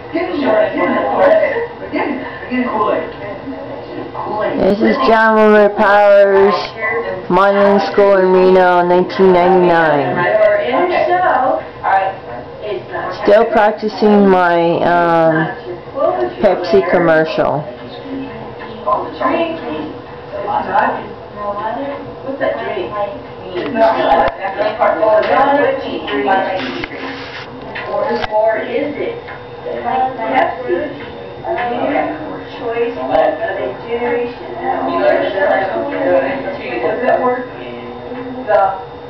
This is John Wilmer Powers, modeling school in Reno, 1999. Still practicing my Pepsi commercial. What's that drink? Or is it Pepsi? Choice of a generation. Does that work? The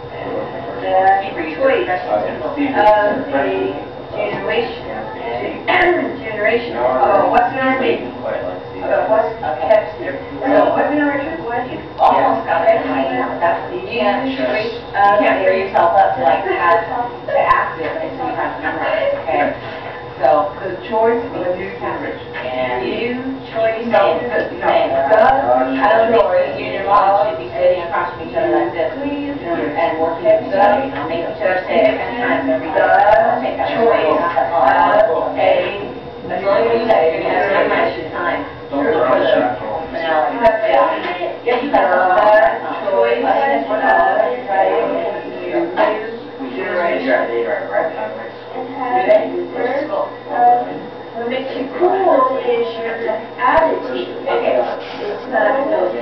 choice of a generation. What's the number? What's Pepsi? So what's the number? Almost got it. You can't free yourself up to like have to act it until you have to memorize. Okay. So the choice of a new generation. And new choice of I don't think you and your mom should be sitting across from each other like this and working together. Make each other say it 10 times every day. Take that choice of a as long as you say you're going to have so much time. Yeah, you got choice what makes you cool is your attitude. Okay. It's not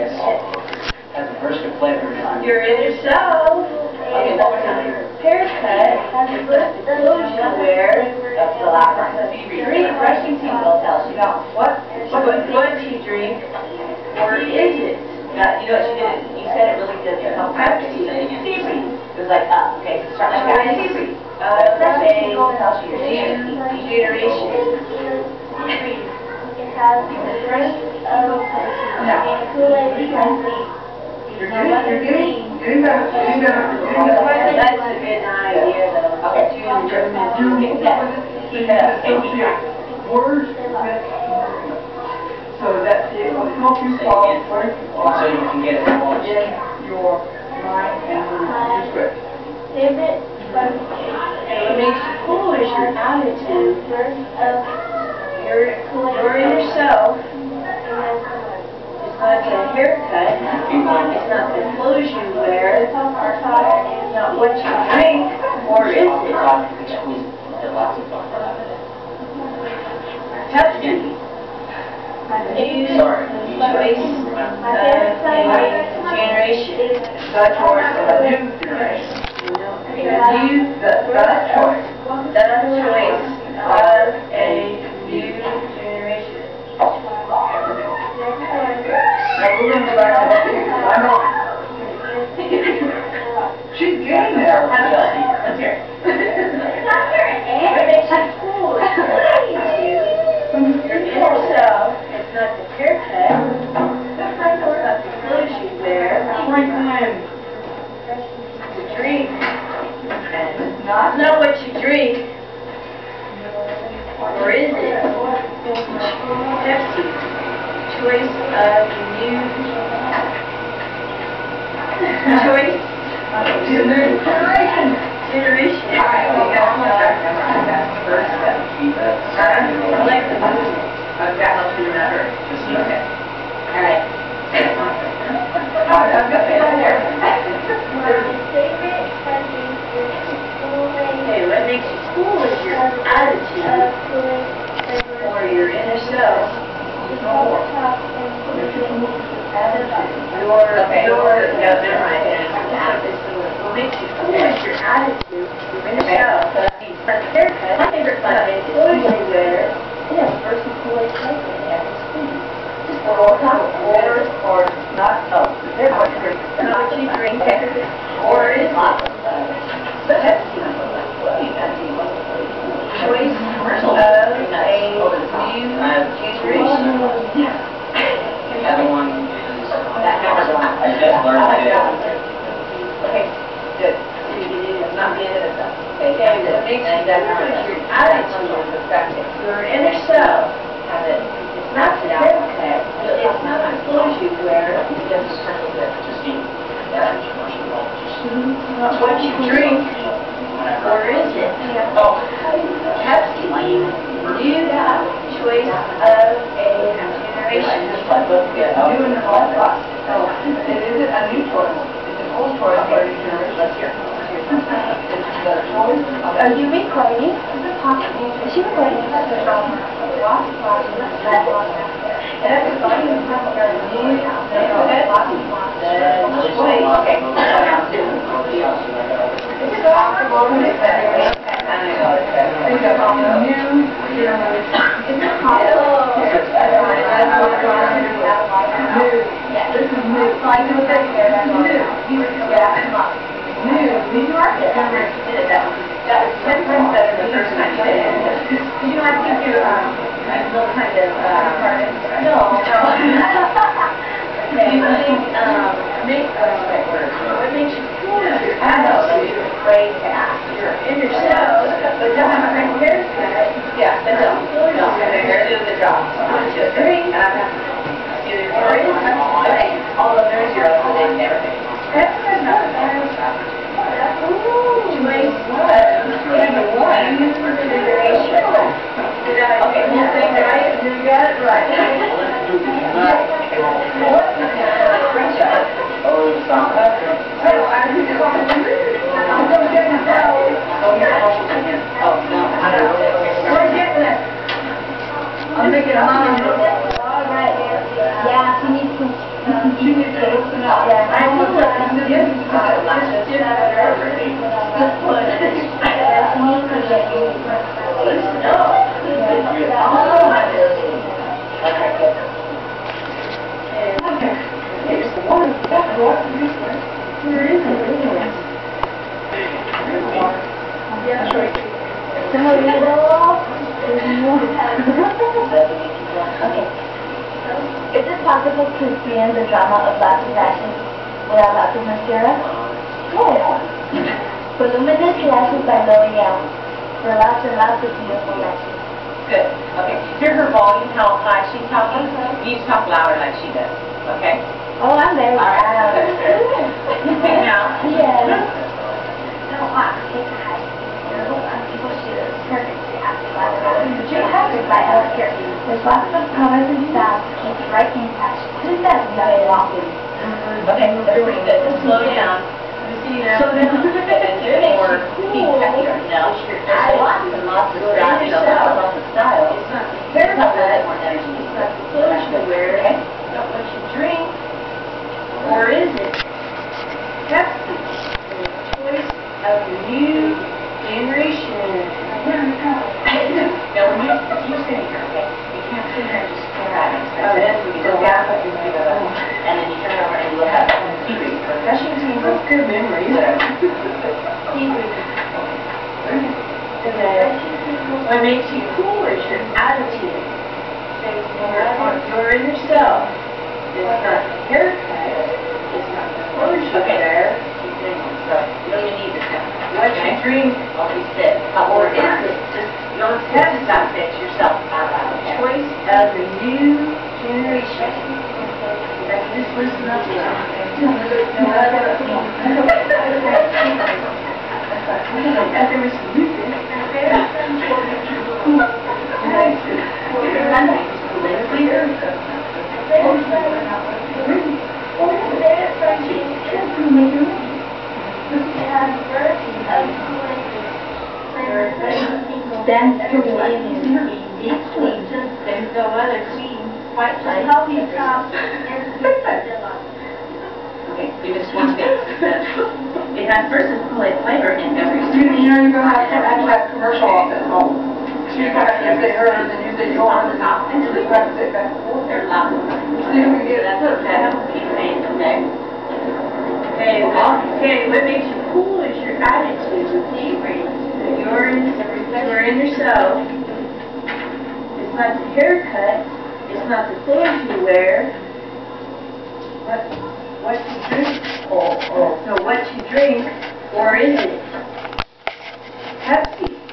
your inner self. Haircut has a little clothes you wear. That's the last one. Drink brushing teeth will tell you what you drink, or is it? You know what you did? You said it really did help practice. It was like, okay, so start like that. Saying tells you your generation. It has the first of You're doing better. That's a good idea, though. Okay. Words. So that it will help you solve so you can get it in your mind and your script. What makes you cool is your attitude. Your inner self. It's not the haircut. It's not the clothes you wear. It's not what you drink. Or is it? Pepsi. New choice generation. The choice of a new generation. The choice of a new generation. She's getting there. Let's hear it. What makes you cool? Your inner self. It's not the haircut. It's not the clothes you wear. To drink. It's not what you drink. Or is it? Pepsi. Choice of new choice generation. I like the movie. That helps you remember. Okay. All right. Okay, what makes you cool is your attitude or your inner self. What makes you cool is your attitude, your inner self. My favorite part is clothes you wear. Yeah, versus the way you take it at the speed. Or not. Oh, they're what you drink. Not what you drink. Or is it? Choice of a new generation. The other one is I just learned to do. Okay, good. So you did not the end of stuff. Okay, what makes you your attitude perspective. Your inner self. It's not the haircut. It's not the clothes you wear. It's just what you drink. Or is it? Pepsi. New Let's get out. Doing the whole lot. Oh, it isn't a new choice. It's an old choice for each generation. Let's hear. It's the choice. Are you recording? Is she recording? And that's exciting. Wait, okay. It's possible to make that. Think of new generation. It's possible. This is new. Like you said, new. New York generation did it. That was 10 times better than the first time you did it. You know, I think you're little kind of, no. Okay, what makes you cool is your attitude. You're afraid to ask. You're in yourself, but don't have a great haircut. Yeah, but don't. Do the job. 1, 2, 3. And I'm going to do the worries. Okay, although there's your other thing and everything. That's good. Okay, you think right? You got it right. I'm thinking of mom. Yeah, she needs to listen up. Yeah, I will listen. She needs to Okay. Is it possible to experience the drama of lots of lashes without lots of mascara? Yes. Voluminous lashes by L'Oreal for lots and lots of beautiful lashes. Good. Okay. Hear her volume, how high she's talking. You need to talk louder like she does. Okay? Oh, I'm very loud. Now? Yes. No, it's high. People should perfect to ask about it. You're covered by healthcare. There's lots of colors and styles to keep it right in touch. Who's that very often? Okay, that's pretty good. Just slow down. So then, or be happier. No, there's lots and lots of styles. Lots of styles. There's a little bit more energy. It's not the clothes you wear, not what you drink, or is it Pepsi? The choice of your new generation. Now, when you're sitting here, okay, you can't sit here and just stare at it. You go down, and then you turn over and you look at it. Refreshing team. That's good memory. What makes you cool is your attitude. You're in yourself. It's not the haircut. It's not the clothes you wear. So you don't even need this now. What you drink, always sit. Or is it just you don't have to stop fix yourself out loud. Choice of the new generation. That you just listen up to. Dance to the evening. There's no other queen. Quite like healthy top and okay, you just one thing. It has versus flavor in every You're going to have to actually have commercial off at home. You're going to have to say hers and you say yours and not. And just practice it back and forth. They're loud. See if we get That's okay. Okay. Okay, what makes you cool is your attitude. You're in yourself. It's not the haircut. It's not the clothes you wear. What you drink. No, what you drink, or is it Pepsi?